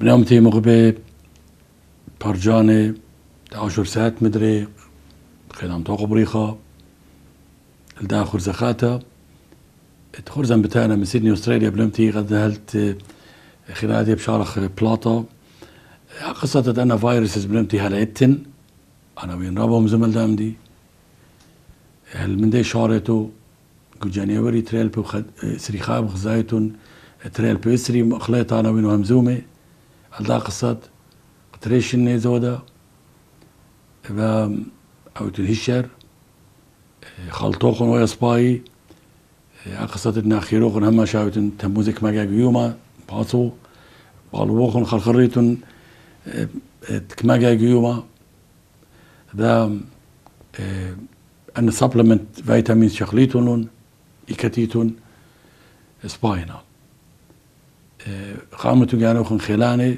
بنامتي مغبي برجاني 10 ساعات مدري خدام تو قبريخة الدا خرزة خاتا خرزة بتاعنا من سيدني أستراليا بنامتي قد هلت خلالي بشارخ بلاطة قصة أنا فيروسز بنامتي هلعتن أنا وين رابهم زمل دامدي هل من دي شارتو قو جانيوري تريل بو سريخاب غزايتون تريل بو اسري خليط أنا وين همزومي الدا قصة قطريشن زودا أو تنهشر خلطوخن ويا سباي قصة إن أخيروخن هما شاوتن تموزك مجا يوما باسو بالوخن خلخريتن كمجا يوما ذا أن سبلمنت فيتامين شخليتون إكتيتون سباينا قامتو جانوخن خلاني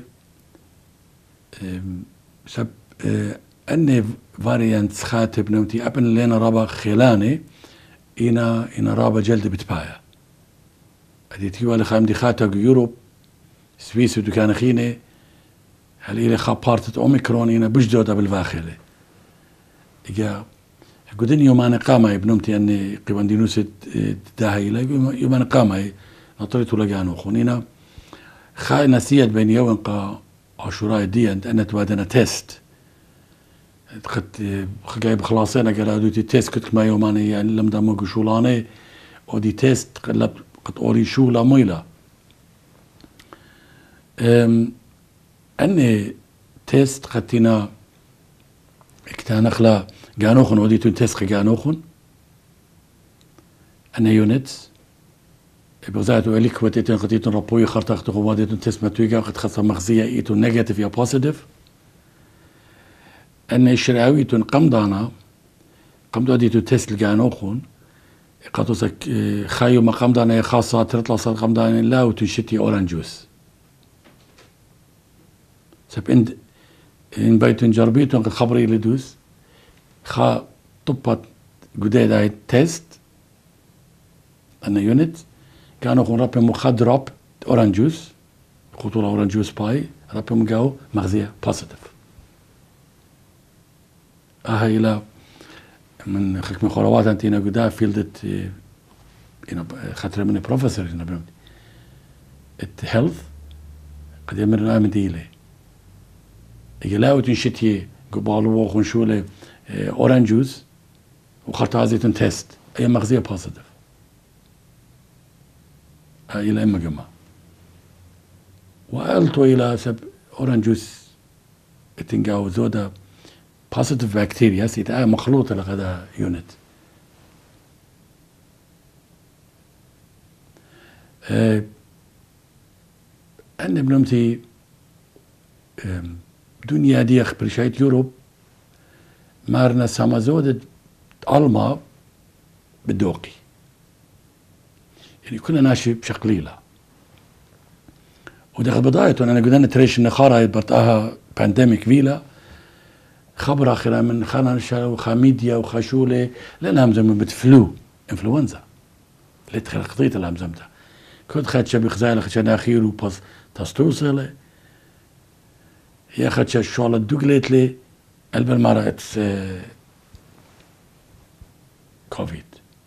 سب أني فاريانت خاتب نوتي أبن لنا رابا خلاني إنا رابا جلد بتبايا أديتي ولا خام دي خاتق يوروب سويس ودكان خيني هل إلي خابارتة أوميكرون إنا بجدودة بالفاخلة إجا قدني يومان قامة ابنمتي أني قيوان دينوس داهي إلي يومان قامة نطريتو لقانو خونينا خاي نسيت بين يوم قا عشراء دي أن توادنا تيست قد جايب خلاصين قال دي تيست كنت ما يوماني يعني لم دام شولاني ودي تيست قد اوري شولا ميلا اني تيست قتنا اكتانا خلا جانوخن ودي تيست جانوخن انا يونتس بغزاتو اليك وتيتن قتيتن رابوي خرطاختو غواديتن تيست ماتويغا قد خاصه مغزيه ايتو نيجاتيف يا بوزيتيف أن الشراويتون قمضانا ديتو تيست الجانوخون قطوسك خايو ما قمضانا خاصة تطلع صار قمضانا لا وتنشتي أورانجوس سب إن بيتون جربيتون قد خبري لدوس خا طبت قديد هاي تيست أن يونت كانوا خون رابي مخدرب أورانجوس خطولة أورانجوس باي رابي مقاو مغزية بوزيتيف هاي لا من خك من خروات أنتينا قدا فيلدت إنا خاطر مني بروفيسور إنا بنمتي الهيلث قد يمرنا من ديله يلاو تنشتي قبالو وخن شوله أورانجوز وخرطة زيتون تيست أي مغزية بوزيتيف هاي لا إما جماعة وقالتو إلى سب أورانجوز تنجاو زودا positive bacteria سيتا مخلوطة لغدا يونت أنا بنمتي دنيا دي برشايت يوروب مارنا سامازودة ألما بالدوقي يعني كنا ناشي بشقليلة ودخل بدايته أنا قدرنا تريش النخارة برتاها بانديميك فيلا خبر آخرة من خانشة وخاميديا وخشولة لأن همزم بتفلو إنفلونزا اللي تخيل خطيت الهمزم ده كنت خدش بخزايل خدش أخير وبس تستوصل هي خدش الشغلة دوغلت لي قلب المرة كوفيد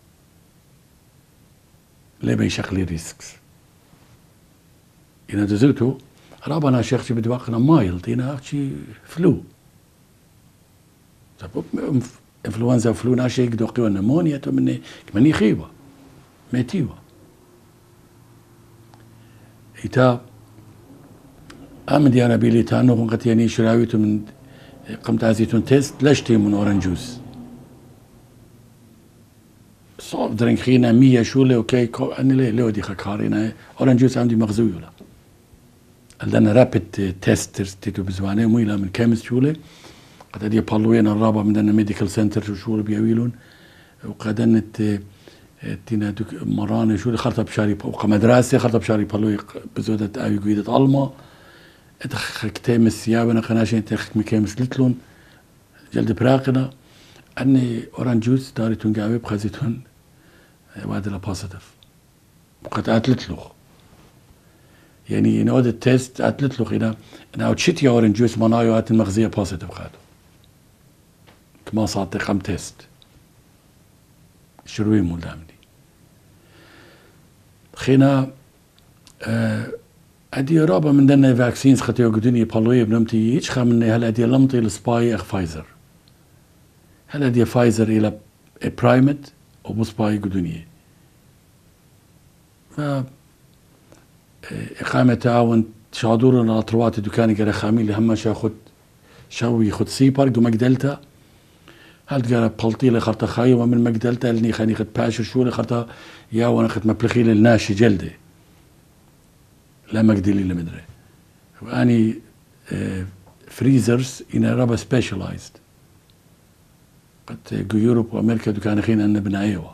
ليه بيشغلي ريسكس إنا دزوتو رابنا شيخ بدواقنا مايلد إنا أختي فلو انفلونزا وفلو ناشي يقدو قيوة نمونيا تو مني كماني خيوة ميتيوة إيتا آمن ديانا بيلي تانو قنقت يعني شراويتو من قمت عزيتون تيست لاشتي من أورانجوز صوف درين خينا 100 شولة اوكي أني ليه دي خكارينا أورانجوز عندي مغزويولا لأن رابط تيسترز تيتو بزواني مويلا من كامس شولة قد أدي بالوين الرابع من دنا ميديكال سنتر شو بيويلون وقدنت تينا مرانة شو خرطة بشاري وقمدراسة خرطة بشاري بالوي بزودة أوي قيدة ألما اتخك تيمس يابنا قناشين تخك مكيمس لتلون جلد براقنا أني أورانجوز داري تنقاوي بخزيتون وادلا بوزيتيف وقد أتلتلوخ يعني in order test قالت له خينا أنا أتشتي أورنج جوس منايو هات المغزية بوزيتيف خاتو كما صارت قم تيست شروي مولامني خينا أدي رابع من دنا فاكسينز خطي وجدني بالوي بنمتي هيك خا هل أدي لمطي السباي أخ فايزر هل أدي فايزر إلى برايمت أو سباي جدني ف إقامة تعاون شادورنا أطروات الدكان جرى خامي اللي هم شاخد شوي خد سيبر جو مقدلتا هل جرى بلطي لخرطة خاي ومن مقدلتا لني خاني خد باشر شو لخرطة يا وانا خد مبلخي للناشي جلدي لا مقدلي لمدري واني فريزرز إن رابا سبيشالايزد قد جو يوروب وأمريكا دكان خين أن بنايوا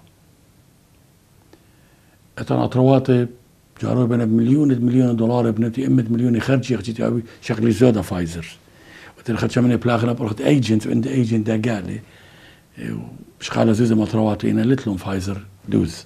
أتنا أطروات جارو بنا بمليون دولار بنتي إمد مليون خرج يختي أوي شغلي زودا فايزر وتر خدش مني بلاخنا برخت ايجنت وعند ايجنت دا قال لي مش قال زوز مطروات هنا لتلهم فايزر دوز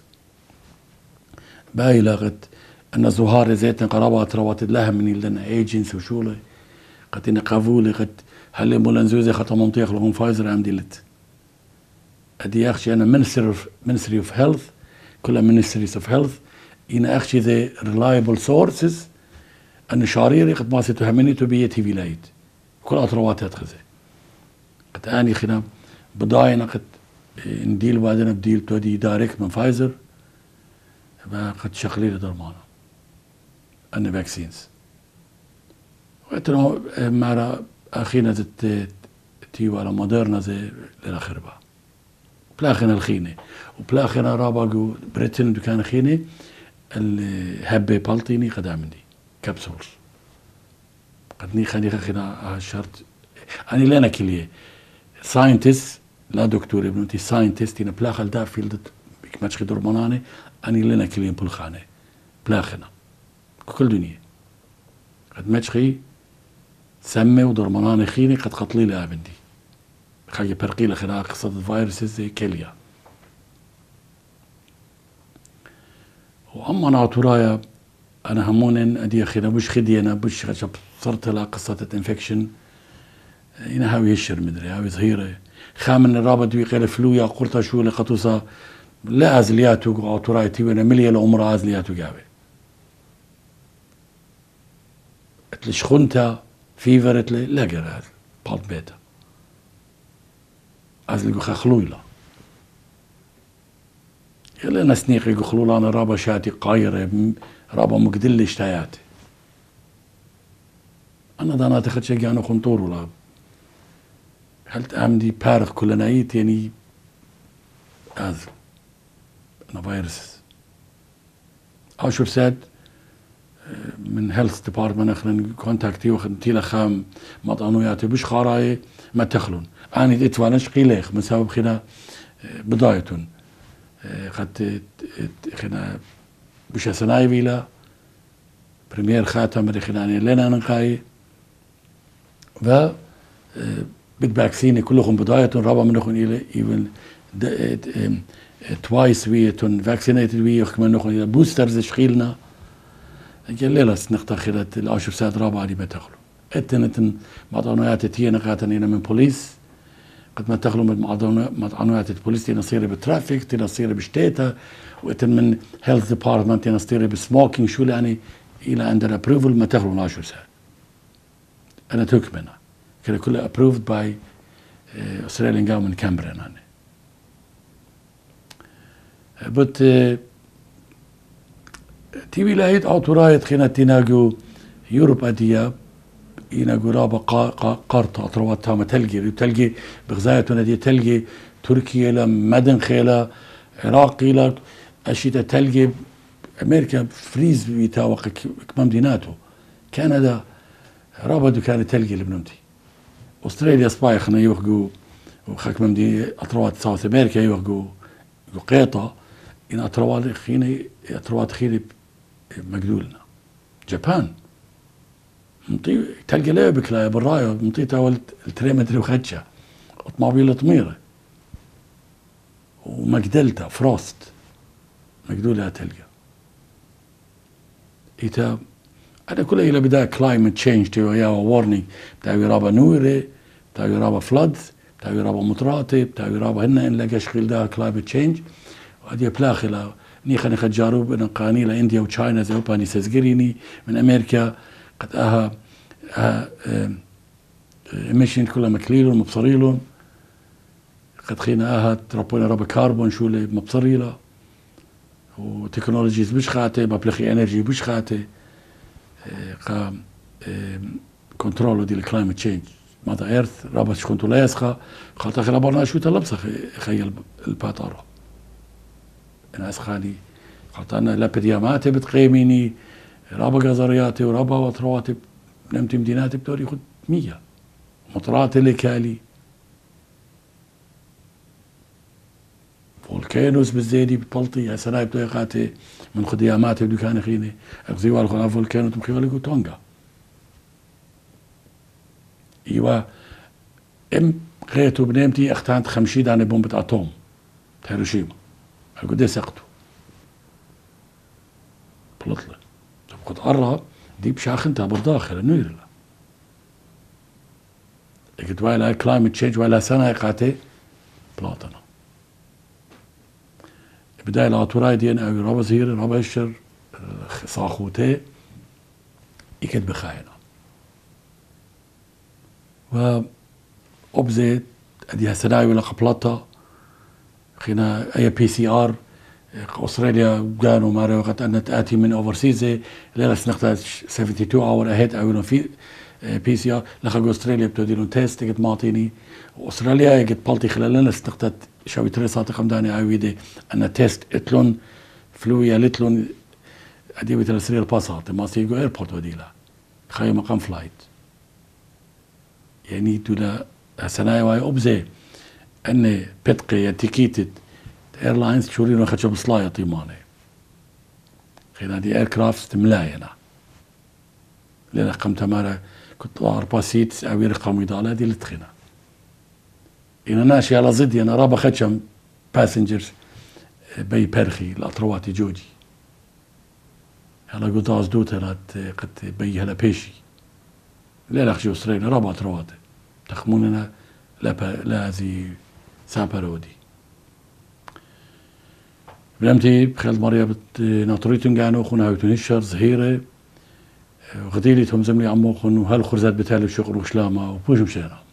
باي لاغت أن زهار زيتن قرابة تروات لها من لنا ايجنتس وشولة قد نقافولي قد هل مولان زوزي خط منطيق لهم فايزر عم ديلت أدي أخشي أنا Ministry of Health كلها Ministries of Health إن أخشي ذي reliable sources أن شاريري قد ما ستهمني تبيه تي فيلايت كل أطروات هتخزي قد أني خنا بداينا قد نديل بعدين بديل تودي دايركت من فايزر قد شغلي لدرمانا أن فاكسينز وقتنا مرة أخينا تيو على موديرنا زي للآخر بقى بلاخنا الخينة وبلاخنا رابقو بريتن دكان خينة الهبة بالطيني قد عملي كبسولز قد ني خلي خنا شرط أنا لنا كلية ساينتست لا دكتور ابنتي ساينتست إن بلاخل دا فيلد بكماتش خدور مناني أنا لنا كلية بلخانة بلاخنا كل دنيا قد ماتشخي سمي ودور مناني خيني قد قتلي لي أبندي خاجة برقي لخنا قصة الفيروسز زي كلية وأما ناطورايا أنا همونن أدي أخينا بوش خدي أنا بوش خشب صرت لها قصة الانفكشن هنا هاوي هشر مدري هاوي ظهيرة خامن الرابط ويقال فلويا قرطة شو لقطوسا لا أزلياتو قاطورايتي وانا مليا لأمر أزلياتو قاوي اتلش خنتا فيفرت لي لا قرا هذا بالط بيتا أزلي خلويلا يلا نسنيقي خلولا أنا رابا شاتي قايرة رابا مقدل اشتاياتي أنا دانا تخدش أنا خنطور ولا هل تعمدي بارخ كل نايت يعني أزل أنا فيروس أشوف ساد من هيلث ديبارتمنت أخنا كونتاكتي وخدمتي لخام مطعنوياتي بش خاراي ما تخلون أنا ديت وانش قيليخ من سبب خنا بدايتون قد خنا بش سناي فيلا بريمير خاتم رخناني لنا نقاي و بالفاكسين كلهم بداية رابع منهم إلى even twice ويتون vaccinated ويه كمان نخون إلى boosters شخيلنا جليلة نقطة خيرت العشر ساعات رابعة اللي بتخلو اتنتن مطعنويات تي نقاتن هنا من بوليس قد ما تخلو من مطعنويات البوليس تي نصير بالترافيك تي نصير بشتيتا واتن من هيلث ديبارتمنت تي نصير بسموكينج شو يعني إلى عند الابروفل ما تخلو من 10 ساعات أنا توك منها كده كله approved by Australian government Canberra يعني but تي ولاية أوتورايت خينا تناجو يوروب أديا يناجو رابا قارطة أطروات تامة تلقي بغزاية ندي تلقي تركيا لا مدن خيلا عراقي لا أشياء تلقي أمريكا فريز بيتاوق كمام ديناتو كندا رابا دكان تلقي لبنمتي أستراليا سبايخنا يوخقو وخاك ممدي أطروات ساوث أمريكا يوخقو قيطة إن أطروات خيني مقدولنا جابان مطي تلقى ليه بكلاية بالراية مطي تاول التريمتري وخدشة أطمابيل طميرة ومقدلتا فروست مقدولها تلقى إيتا أنا كل إلى بداية كلايمت تشينج تيو يا وورنينج تاوي رابا نوري تاوي رابا فلودز تاوي رابا مطراتي تاوي رابا هنا إن لقاش خيل ده كلايمت تشينج وهذه بلاخلة نيخا خجاروب إن قانيلا إنديا وتشاينا زي أوباني سزجريني من أمريكا قد أها إميشن كلها مكليلون مبصريلون قد خينا أها تربونا رابا كاربون شو اللي مبصريلا وتكنولوجيز بش خاتي بابلخي انرجي بش خاتي قا كنترولو دي الكلايمت تشينج ماذا ايرث رابط كنتو لا يسخى خاطر خلابرنا شو تلبسخ خيل الباتارو انا اسخاني خاطر انا لابدياماتي بتقيميني رابا قزرياتي ورابا وطرواتي نمتي مديناتي بتوري خد 100 مطراتي اللي كالي فولكانوس بالزيدي بطلطي يا سناي بطيقاتي من خدياماتي بدو كان خيني اغزيوا الخنا فولكانو تمخيوا لكو تونغا ايوا ام غيتو بنيمتي اختانت 50 دانه بومبة اتوم هيروشيما قد سقطوا بلطلة قد قرب دي بشاخنتها بالداخل نوير قلت ولا كلايمت تشينج ولا سنه قاتي بلاطنا بداية العطوراي دي أنا أوي رابا زهير رابا الشر صاخوتي يكد بخاينة وأبزيت أديها سناي ولا قبلطة خينا أي بي سي آر أستراليا قالوا ماري وقت أن تأتي من أوفرسيزي ليلة سنقطة 72 اور أهيد أولون في بي سي آر لخلق أستراليا بتوديلون تيست يقد معطيني وأستراليا يقد بالتي خلالنا سنقطة شاوي تريساتي قمداني عويدي أن تيست اتلون فلويا لتلون أديوي تلسرير باسات ما سيقو ايربورت وديلا خاي مقام فلايت يعني دولا سناي واي أبزي أن بتقي تيكيتت ايرلاينز تشورينو خدشو بصلايا طيماني خينا دي ايركرافت ملاينة لأن قمت مارا كنت أعرف سيت أوي رقم يدالا دي لتخينا إن ناشي على ضدي أنا رابا خدشم باسنجرز بي برخي الأطرواتي جوجي هلا قطاز دوت هلا قد بي هلا بيشي لا لخشي أسرين رابا أطرواتي تخموننا لا زي سابرودي بلمتي بخيل مريا ناطريتون قانو خون هاوتون الشر زهيرة وغديلي تهم زملي عمو خون وهالخرزات بتالي شغل وشلامة وبوش مشينا